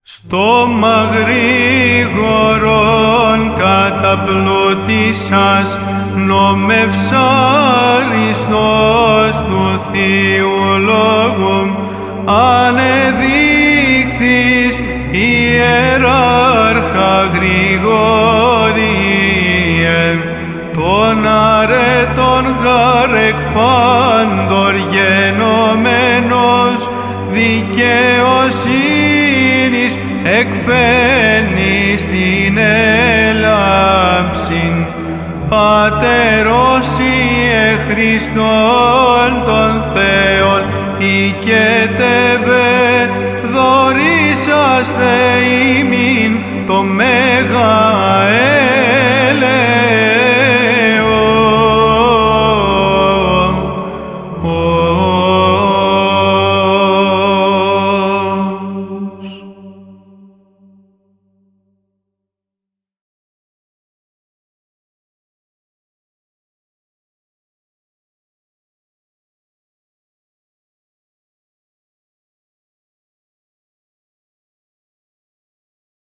Στόμα γρήγορον καταπλούτησας, νομευσάριστος του Θείου Λόγου, ανεδείχθης ιεράρχα Γρηγόριε, τον αρέτων γαρεκφάντορ γενομένος δικαιοσύνης εκφαίνεις την έλαμψην. Πατερός Ιε Χριστόν τον Θεόν οικέτευε, δωρήσαστε ημίν το μέγα